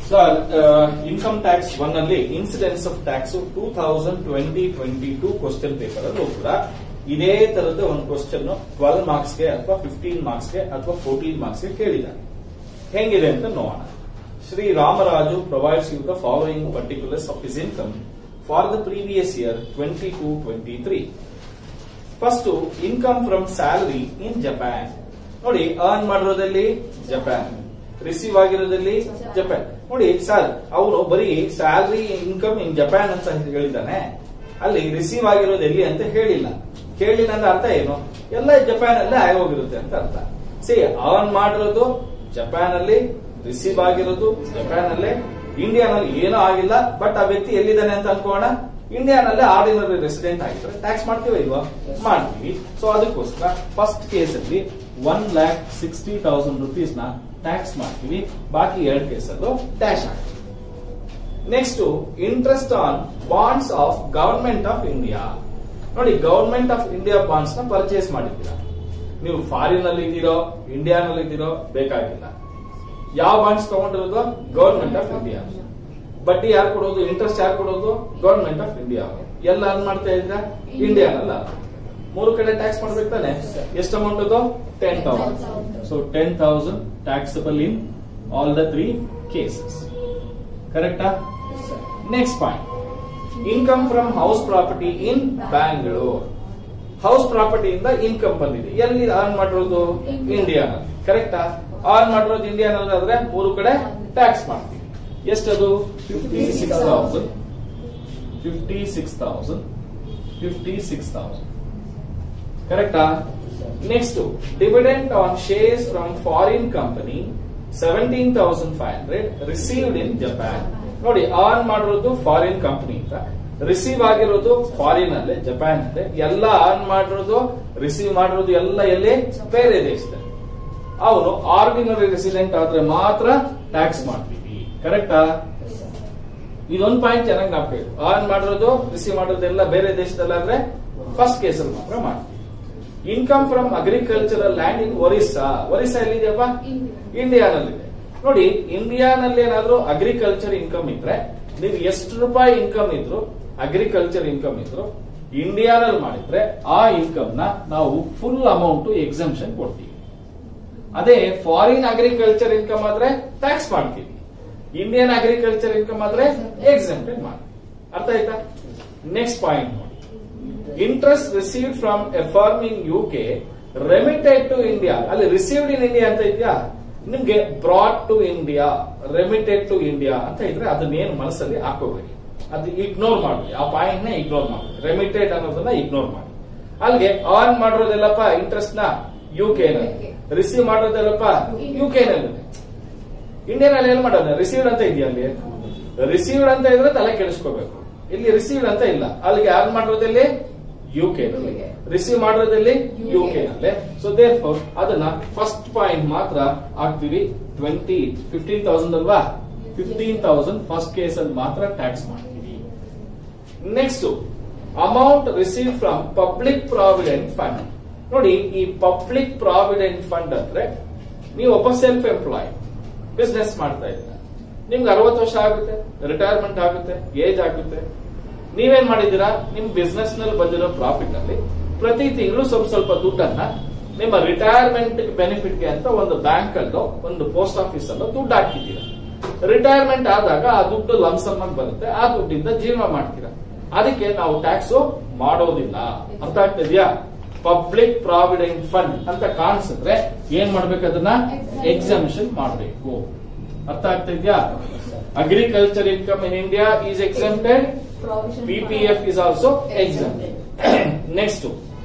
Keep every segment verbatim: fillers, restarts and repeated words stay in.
Sir, income tax one ಅಲ್ಲಿ incidence of tax two thousand twenty twenty two question paper ಅಲ್ಲೂ ಕೂಡ ಇದೇ ತರದ ಒಂದು ಕ್ವಶನ್ ಟ್ವೆಲ್ವ್ ಮಾರ್ಕ್ಸ್ಗೆ ಅಥವಾ ಫಿಫ್ಟೀನ್ ಮಾರ್ಕ್ಸ್ಗೆ ಅಥವಾ ಫೋರ್ಟೀನ್ ಮಾರ್ಕ್ಸ್ಗೆ ಕೇಳಿದ್ದಾರೆ. ಹೆಂಗಿದೆ ಅಂತ ನೋಡೋಣ. Shri Ramaraju provides you the following particulars of his income for the previous year twenty two twenty three. First, income from salary in Japan. ನೋಡಿ, ಅರ್ನ್ ಮಾಡಿರೋದಲ್ಲಿ ಜಪಾನ್, ರಿಸೀವ್ ಆಗಿರೋದಲ್ಲಿ ಜಪಾನ್. ನೋಡಿ ಸರ್, ಅವನು ಬರೀ ಸ್ಯಾಲರಿ ಇನ್ಕಮ್ ಇನ್ ಜಪಾನ್ ಅಂತ ಹೇಳಿದ್ದಾನೆ, ಅಲ್ಲಿ receive ಆಗಿರೋದು ಎಲ್ಲಿ ಅಂತ ಹೇಳಿಲ್ಲ. ಕೇಳಿಲ್ಲ ಅಂದ್ರೆ ಅರ್ಥ ಏನು? ಎಲ್ಲ ಜಪಾನ್ ಅಲ್ಲೇ ಆಗೋಗಿರುತ್ತೆ ಅಂತ ಅರ್ಥ. ಸಿ, ಅರ್ನ್ ಮಾಡಿರೋದು ಜಪಾನ್ ಅಲ್ಲಿ, ರಿಸೀವ್ ಆಗಿರೋದು ಜಪಾನ್ ಅಲ್ಲೇ, ಇಂಡಿಯಾನಲ್ಲಿ ಏನೂ ಆಗಿಲ್ಲ, ಬಟ್ ಆ ವ್ಯಕ್ತಿ ಎಲ್ಲಿದ್ದಾನೆ ಅಂತ ಅನ್ಕೋಣ, ಇಂಡಿಯಾನಲ್ಲೇ ಆರ್ಡಿನರಿ ರೆಸಿಡೆಂಟ್ ಆಗಿದ್ರೆ ಟ್ಯಾಕ್ಸ್ ಮಾಡ್ತೀವಿ ಇಲ್ವಾ? ಮಾಡ್ತೀವಿ. ಸೊ ಅದಕ್ಕೋಸ್ಕರ ಫಸ್ಟ್ ಕೇಸ್ ಅಲ್ಲಿ one lakh sixty thousand rupees ನ ಟ್ಯಾಕ್ಸ್ ಮಾಡ್ತೀವಿ, ಬಾಕಿ ಎರಡು ಕೇಸಲ್ಲೂ ಡ್ಯಾಶ್ ಆಗ್ತೀವಿ. Next, interest on bonds of government of India. ನೋಡಿ, ಗವರ್ಮೆಂಟ್ ಆಫ್ ಇಂಡಿಯಾ ಬಾಂಡ್ಸ್ ನ ಪರ್ಚೇಸ್ ಮಾಡಿದ್ದೀರಾ. ನೀವು ಫಾರಿನ್ ಅಲ್ಲಿ ಇದ್ದೀರೋ, ಇಂಡಿಯಾನಲ್ಲಿ ಇದ್ದೀರೋ ಬೇಕಾಗಿಲ್ಲ. ಯಾವ ಬಾಂಡ್ಸ್ ತಗೊಂಡಿರೋದು? Government of India. ಬಡ್ಡಿ ಯಾರು ಕೊಡೋದು? ಇಂಟ್ರೆಸ್ಟ್ ಯಾರು ಕೊಡೋದು? Government of India. ಎಲ್ಲ ಅನ್ ಮಾಡ್ತಾ ಇದ್ರ ಇಂಡಿಯಾನಲ್ಲ. ಮೂರು ಕಡೆ ಟ್ಯಾಕ್ಸ್ ಮಾಡ್ಬೇಕು ತಾನೆ. ಎಷ್ಟು ಅಮೌಂಟ್ ಅದು? Ten thousand. So ten thousand taxable in all the three cases. ಕರೆಕ್ಟಾ? Next point, income from house property in Bangalore. House ಪ್ರಾಪರ್ಟಿಯಿಂದ ಇನ್ಕಮ್ ಬಂದಿದೆ. ಎಲ್ಲಿ ಅರ್ನ್ ಮಾಡಿರೋದು? ಇಂಡಿಯಾನಲ್ಲಿ. ಕರೆಕ್ಟಾ? ಅರ್ನ್ ಮಾಡಿರೋದು ಇಂಡಿಯಾನಲ್ಲಾದ್ರೆ ಮೂರು ಕಡೆ ಟ್ಯಾಕ್ಸ್ ಮಾಡ್ತೀವಿ. ಎಷ್ಟದು? Fifty six thousand fifty six thousand fifty six thousand. ಕರೆಕ್ಟಾ? Next, dividend on shares from foreign company seventeen thousand five hundred received in Japan. ನೋಡಿ, ಅರ್ನ್ ಮಾಡಿರೋದು ಫಾರಿನ್ ಕಂಪನಿ ಅಂತ, ರಿಸೀವ್ ಆಗಿರೋದು ಫಾರಿನ್ ಅಲ್ಲೇ, ಜಪಾನ್ ಅಲ್ಲೇ. ಎಲ್ಲ ಅರ್ನ್ ಮಾಡಿರೋದು, ರಿಸೀವ್ ಮಾಡಿರೋದು ಎಲ್ಲ ಎಲ್ಲಿ? ಬೇರೆ ದೇಶದಲ್ಲಿ. ಅವನು ಆರ್ಡಿನರಿ ರೆಸಿಡೆಂಟ್ ಆದ್ರೆ ಮಾತ್ರ ಟ್ಯಾಕ್ಸ್ ಮಾಡ್ತೀವಿ. ಕರೆಕ್ಟಾ? ಇದೊಂದು ಪಾಯಿಂಟ್ ಚೆನ್ನಾಗಿ ನಾವು ಅರ್ನ್ ಮಾಡಿರೋದು, ರಿಸೀವ್ ಮಾಡಿರೋದೆಲ್ಲ ಬೇರೆ ದೇಶದಲ್ಲಾದ್ರೆ ಫಸ್ಟ್ ಕೇಸಲ್ಲಿ ಮಾತ್ರ ಮಾಡ್ತೀವಿ. Income from agricultural land in Orissa. Orissa ಎಲ್ಲಿದೆಯಪ್ಪ? ಇಂಡಿಯಾನಲ್ಲಿದೆ. ನೋಡಿ, ಇಂಡಿಯಾನಲ್ಲಿ ಏನಾದ್ರೂ ಅಗ್ರಿಕಲ್ಚರ್ ಇನ್ಕಮ್ ಇದ್ರೆ, ನೀವು ಎಷ್ಟು ರೂಪಾಯಿ ಇನ್ಕಮ್ ಇದ್ರು, ಅಗ್ರಿಕಲ್ಚರ್ ಇನ್ಕಮ್ ಇದ್ರು, ಇಂಡಿಯಾನಲ್ಲಿ ಮಾಡಿದ್ರೆ ಆ ಇನ್ಕಮ್ ನ ನಾವು ಫುಲ್ ಅಮೌಂಟ್ ಎಕ್ಸಂಪ್ಷನ್ ಕೊಡ್ತೀವಿ. ಅದೇ ಫಾರಿನ್ ಅಗ್ರಿಕಲ್ಚರ್ ಇನ್ಕಮ್ ಆದ್ರೆ ಟ್ಯಾಕ್ಸ್ ಮಾಡ್ತೀವಿ. ಇಂಡಿಯನ್ ಅಗ್ರಿಕಲ್ಚರ್ ಇನ್ಕಮ್ ಆದ್ರೆ ಎಕ್ಸೆಂಪ್ಟೆಡ್ ಮಾಡಿ. ಅರ್ಥ ಆಯ್ತಾ? ನೆಕ್ಸ್ಟ್ ಪಾಯಿಂಟ್ ನೋಡಿ, interest received from a firm in U K remitted to India. ಅಲ್ಲಿ ರಿಸೀವ್ಡ್ ಇನ್ ಇಂಡಿಯಾ ಅಂತ ಇದೆಯಾ? ನಿಮ್ಗೆ brought to India, remitted to India ಅಂತ ಇದ್ರೆ ಅದನ್ನೇನು ಮನಸ್ಸಲ್ಲಿ ಹಾಕೋಬೇಡಿ, ಅದು ಇಗ್ನೋರ್ ಮಾಡಿ. ಆ ಪಾಯಿಂಟ್ ನ ಇಗ್ನೋರ್ ಮಾಡಿ, ರೆಮಿಟೆಡ್ ಅನ್ನೋದನ್ನ ಇಗ್ನೋರ್ ಮಾಡಿ. ಅಲ್ಲಿಗೆ ಅರ್ನ್ ಮಾಡಿರೋದೆಲ್ಲಪ್ಪ ಇಂಟ್ರೆಸ್ಟ್ ನ ಯು ಕೆ ನಲ್ಲಿ, ರಿಸೀವ್ ಮಾಡೋದೆಲ್ಲಪ್ಪ ಯು ಕೆ ನಲ್ಲಿ. ಇಂಡಿಯಾನಲ್ಲಿ ಏನ್ ಮಾಡೋದು? ರಿಸೀವ್ಡ್ ಅಂತ ಇದೆಯಾ? ಅಲ್ಲಿ ರಿಸೀವ್ಡ್ ಅಂತ ಇದ್ರೆ ತಲೆ ಕೆಡಿಸ್ಕೋಬೇಕು. ಇಲ್ಲಿ ರಿಸೀವ್ಡ್ ಅಂತ ಇಲ್ಲ. ಅಲ್ಲಿಗೆ ಅರ್ನ್ ಮಾಡಿರೋದಲ್ಲಿ ಯು ಕೆ ನಲ್ಲಿ, ರಿಸೀವ್ ಮಾಡಿರೋದಲ್ಲಿ ಯು ಕೆ ನಲ್ಲೇ. ಸೊ ದೇರ್ ಫೋರ್ ಅದನ್ನ ಫಸ್ಟ್ ಪಾಯಿಂಟ್ ಮಾತ್ರ ಹಾಕ್ತಿವಿ. ಟ್ವೆಂಟಿ ಫಿಫ್ಟೀನ್ ತೌಸಂಡ್ ಅಲ್ವಾ? ಫಿಫ್ಟೀನ್ ತೌಸಂಡ್ ಫಸ್ಟ್ ಕೇಸ್ ಅಲ್ಲಿ ಮಾತ್ರ ಟ್ಯಾಕ್ಸ್ ಮಾಡ್ತೀವಿ. Next, amount receive from public provident fund. ನೋಡಿ, ಈ ಪಬ್ಲಿಕ್ ಪ್ರಾವಿಡೆಂಟ್ ಫಂಡ್ ಅಂದ್ರೆ ನೀವು ಒಬ್ಬ ಸೆಲ್ಫ್ ಎಂಪ್ಲಾಯ್ ಬಿಸ್ನೆಸ್ ಮಾಡ್ತಾ ಇದ್ದೀರಾ, ನಿಮ್ಗೆ ಅರವತ್ತು ವರ್ಷ ಆಗುತ್ತೆ, ರಿಟೈರ್ಮೆಂಟ್ ಆಗುತ್ತೆ, ಏಜ್ ಆಗುತ್ತೆ. ನೀವೇನ್ ಮಾಡಿದ್ದೀರಾ? ನಿಮ್ ಬಿಸ್ನೆಸ್ ನಲ್ಲಿ ಬಂದಿರೋ ಪ್ರಾಫಿಟ್ ನಲ್ಲಿ ಪ್ರತಿ ತಿಂಗಳು ಸ್ವಲ್ಪ ಸ್ವಲ್ಪ ದುಡ್ಡನ್ನ ನಿಮ್ಮ ರಿಟೈರ್ಮೆಂಟ್ ಬೆನಿಫಿಟ್ಗೆ ಅಂತ ಒಂದು ಬ್ಯಾಂಕ್ ಅಲ್ಲೋ ಒಂದು ಪೋಸ್ಟ್ ಆಫೀಸ್ ಅಲ್ಲೋ ದುಡ್ಡು ಹಾಕಿದ್ದೀರಾ. ರಿಟೈರ್ಮೆಂಟ್ ಆದಾಗ ಆ ದುಡ್ಡು ಲಂಸಮ್ ಆಗಿ ಬರುತ್ತೆ, ಆ ದುಡ್ಡಿಂದ ಜೀವನ ಮಾಡ್ತೀರಾ. ಅದಕ್ಕೆ ನಾವು ಟ್ಯಾಕ್ಸ್ ಮಾಡೋದಿಲ್ಲ. ಅರ್ಥ ಆಗ್ತಿದ್ಯಾ? ಪಬ್ಲಿಕ್ ಪ್ರಾವಿಡೆಂಟ್ ಫಂಡ್ ಅಂತ ಕಾಣಿಸಿದ್ರೆ ಏನ್ ಮಾಡ್ಬೇಕು? ಅದನ್ನ ಎಕ್ಸಂಪ್ಷನ್ ಮಾಡಬೇಕು. ಅರ್ಥ ಆಗ್ತಾ ಇದೆಯಾ? Agriculture income in India is exempted, PPF is also exempted. Next,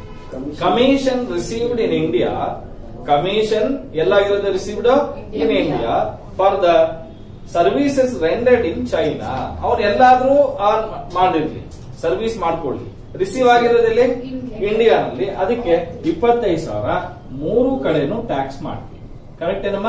commission received in India. Commission ಎಲ್ಲಾಗಿರೋದು? Received in India for the services rendered in China. ಅವ್ರು ಎಲ್ಲಾದ್ರೂ ಮಾಡಿರ್ಲಿ, ಸರ್ವಿಸ್ ಮಾಡ್ಕೊಳ್ಳಿ, ರಿಸೀವ್ ಆಗಿರೋದಲ್ಲಿ ಇಂಡಿಯಾನಲ್ಲಿ. ಅದಕ್ಕೆ ಇಪ್ಪತ್ತೈದು ಸಾವಿರ ಮೂರು ಕಡೆನೂ ಟ್ಯಾಕ್ಸ್ ಮಾಡ್ತೀವಿ. ಕರೆಕ್ಟ್ ಏನಮ್ಮ?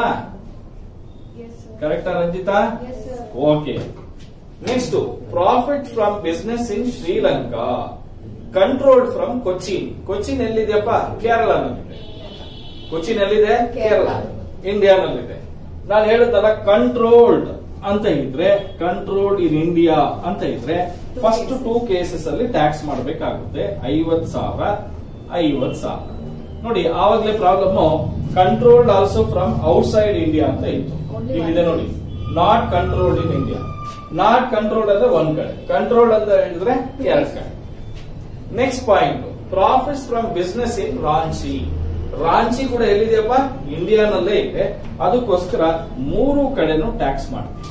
ಕರೆಕ್ಟಾ Ranjita? Okay. Next, profit from business in Sri Lanka controlled from Cochin. Cochin ಎಲ್ಲಿದೆಯಪ್ಪ? ಕೇರಳನಲ್ಲಿದೆ. ಕೊಚ್ಚಿನ್ ಎಲ್ಲಿದೆ? ಕೇರಳ. ಇಂಡಿಯಾನಲ್ಲಿದೆ. ನಾನು ಹೇಳಿದ್ದಲ್ಲ, ಕಂಟ್ರೋಲ್ಡ್ ಅಂತ ಇದ್ರೆ, ಕಂಟ್ರೋಲ್ಡ್ ಇನ್ ಇಂಡಿಯಾ ಅಂತ ಇದ್ರೆ ಫಸ್ಟ್ ಟೂ ಕೇಸಸ್ ಅಲ್ಲಿ ಟ್ಯಾಕ್ಸ್ ಮಾಡಬೇಕಾಗುತ್ತೆ. ಐವತ್ ಸಾವಿರ ಐವತ್ ಸಾವಿರ ನೋಡಿ. ಆವಾಗಲೇ problem controlled also from outside India ಅಂತ ಇತ್ತು. ಇಲ್ಲಿದೆ ನೋಡಿ, not controlled in India. Not controlled ಅಂದ್ರೆ ಒಂದ್ ಕಡೆ, ಕಂಟ್ರೋಲ್ಡ್ ಅಂತ ಹೇಳಿದ್ರೆ ಎರಡ್ ಕಡೆ. Next point, profits from business in Ranchi. Ranchi ಕೂಡ ಎಲ್ಲಿದೆಯಪ್ಪ? ಇಂಡಿಯಾನಲ್ಲೇ ಇದೆ. ಅದಕ್ಕೋಸ್ಕರ ಮೂರು ಕಡೆನೂ ಟ್ಯಾಕ್ಸ್ ಮಾಡ್ತೀವಿ.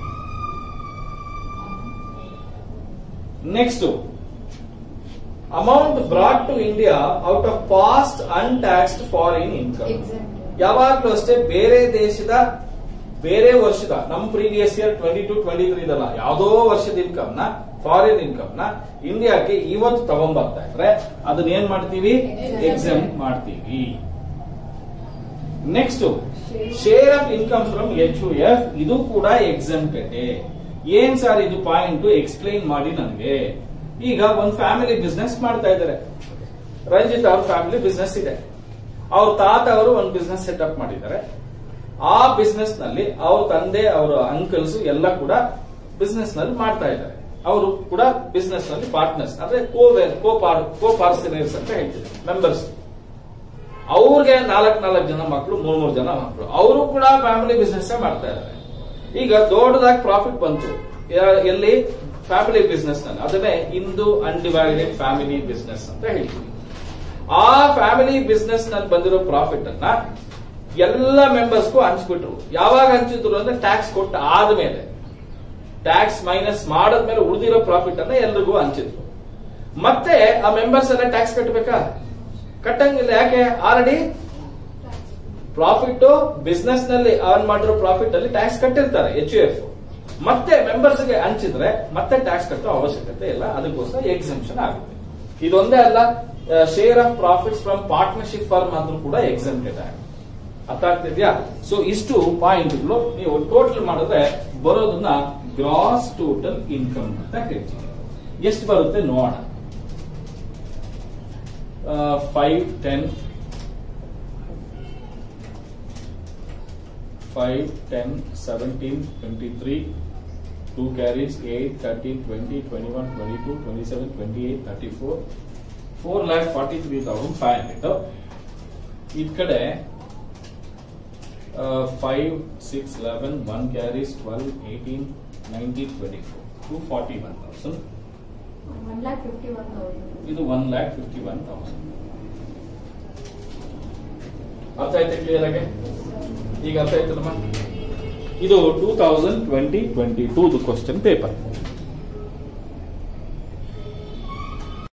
Next, amount brought to India out of past untaxed foreign income. ಯಾವಾಗ್ಲೂ ಅಷ್ಟೇ ಬೇರೆ ದೇಶದ ಬೇರೆ ವರ್ಷದ, ನಮ್ previous year twenty two twenty three ಇದಲ್ಲ, ಯಾವುದೋ ವರ್ಷದ ಇನ್ಕಮ್ ನ, ಫಾರಿನ್ ಇನ್ಕಮ್ ನ ಇಂಡಿಯಾಕ್ಕೆ ಇವತ್ತು ತಗೊಂಡ್ಬರ್ತಾ ಇದ್ರೆ ಅದನ್ನ ಏನ್ ಮಾಡ್ತೀವಿ? ಎಕ್ಸೆಂಪ್ಟ್ ಮಾಡ್ತೀವಿ. Next, share of income from H U F, ಇದು ಕೂಡ ಎಕ್ಸೆಂಪ್ಟೆಡ್. ಏನ್ ಸರ್ ಇದು ಪಾಯಿಂಟ್ ಎಕ್ಸ್ಪ್ಲೈನ್ ಮಾಡಿ ನನಗೆ. ಈಗ ಒಂದು ಫ್ಯಾಮಿಲಿ ಬಿಸ್ನೆಸ್ ಮಾಡ್ತಾ ಇದ್ದಾರೆ. ರಂಜಿತ್ ಅವ್ರ ಫ್ಯಾಮಿಲಿ ಬಿಸ್ನೆಸ್ ಇದೆ. ಅವ್ರ ತಾತ ಅವರು ಒಂದು ಬಿಸ್ನೆಸ್ ಸೆಟಪ್ ಮಾಡಿದ್ದಾರೆ. ಆ ಬಿಸ್ನೆಸ್ ನಲ್ಲಿ ಅವ್ರ ತಂದೆ, ಅವರ ಅಂಕಲ್ಸ್ ಎಲ್ಲ ಕೂಡ ಬಿಸ್ನೆಸ್ ನಲ್ಲಿ ಮಾಡ್ತಾ ಇದ್ದಾರೆ. ಅವರು ಕೂಡ ಬಿಸ್ನೆಸ್ ನಲ್ಲಿ ಪಾರ್ಟ್ನರ್ಸ್, ಅಂದ್ರೆ ಕೋ ಕೋ ಪಾರ್ಟ್ನರ್ಸ್ ಅಂತ ಹೇಳ್ತಿದ್ದಾರೆ, ಮೆಂಬರ್ಸ್. ಅವ್ರಿಗೆ ನಾಲ್ಕು ನಾಲ್ಕು ಜನ ಮಕ್ಕಳು, ಮೂರ್ ಮೂರು ಜನ ಮಕ್ಕಳು. ಅವರು ಕೂಡ ಫ್ಯಾಮಿಲಿ ಬಿಸ್ನೆಸ್ ಮಾಡ್ತಾ ಇದ್ದಾರೆ. ಈಗ ದೊಡ್ಡದಾಗಿ ಪ್ರಾಫಿಟ್ ಬಂತು ಎಲ್ಲಿ? ಫ್ಯಾಮಿಲಿ ಬಿಸ್ನೆಸ್ ನಲ್ಲಿ. ಅದನ್ನೇ ಇಂದು ಅನ್ಡಿವೈಡೆಡ್ ಫ್ಯಾಮಿಲಿ ಬಿಸ್ನೆಸ್ ಅಂತ ಹೇಳ್ತೀವಿ. ಆ ಫ್ಯಾಮಿಲಿ ಬಿಸ್ನೆಸ್ ನಲ್ಲಿ ಬಂದಿರೋ ಪ್ರಾಫಿಟ್ ಅನ್ನ ಎಲ್ಲ ಮೆಂಬರ್ಸ್ಗೂ ಹಂಚ್ಬಿಟ್ರು. ಯಾವಾಗ ಹಂಚಿದ್ರು ಅಂದ್ರೆ ಟ್ಯಾಕ್ಸ್ ಕೊಟ್ಟ ಆದ್ಮೇಲೆ, ಟ್ಯಾಕ್ಸ್ ಮೈನಸ್ ಮಾಡದ್ಮೇಲೆ ಉಳಿದಿರೋ ಪ್ರಾಫಿಟ್ ಅನ್ನ ಎಲ್ರಿಗೂ ಹಂಚಿದ್ರು. ಮತ್ತೆ ಆ ಮೆಂಬರ್ಸ್ ಎಲ್ಲ ಟ್ಯಾಕ್ಸ್ ಕಟ್ಟಬೇಕಾ? ಕಟ್ಟಂಗಿಲ್ಲ. ಯಾಕೆ? ಆಲ್ರೆಡಿ ಪ್ರಾಫಿಟ್ ಬಿಸ್ನೆಸ್ ನಲ್ಲಿ ಅರ್ನ್ ಮಾಡಿರೋ ಪ್ರಾಫಿಟ್ ಅಲ್ಲಿ ಟ್ಯಾಕ್ಸ್ ಕಟ್ಟಿರ್ತಾರೆ ಎಚ್ ಯು ಎಫ್. ಮತ್ತೆ ಮೆಂಬರ್ಸ್ ಗೆ ಹಂಚಿದ್ರೆ ಮತ್ತೆ ಟ್ಯಾಕ್ಸ್ ಕಟ್ಟೋ ಅವಶ್ಯಕತೆ ಇಲ್ಲ. ಅದಕ್ಕೋಸ್ಕರ ಎಕ್ಸೆಂಪ್ಷನ್ ಆಗುತ್ತೆ. ಇದೊಂದೇ ಅಲ್ಲ, share of profits from partnership firm ಆದ್ರೂ ಕೂಡ ಎಕ್ಸೆಂಪ್ಟೆಡ್ ಆಗುತ್ತೆ. ಅರ್ಥ ಆಗ್ತಿದ್ಯಾ? ಸೊ ಇಷ್ಟು ಪಾಯಿಂಟ್ಗಳು ನೀವು ಟೋಟಲ್ ಮಾಡಿದ್ರೆ ಬರೋದನ್ನ ಗ್ರಾಸ್ ಟೋಟಲ್ ಇನ್ಕಮ್ ಅಂತ ಹೇಳ್ತೀವಿ. ಎಷ್ಟು ಬರುತ್ತೆ ನೋಡೋಣ. Five ten five ten seventeen twenty three two carries eight thirteen twenty twenty one twenty two twenty seven twenty eight thirty four four lakh forty three thousand five hundred. ಈ ಕಡೆ five six eleven one carries twelve eighteen nineteen twenty four two forty one thousand. ಇದು one lakh fifty one thousand. ಅರ್ಥ ಆಯ್ತಾ clear ಆಗಿ? ಈಗ ಅರ್ಥ ಆಯ್ತಲ್ಲಮ್ಮ? ಇದು two thousand twenty twenty two question paper.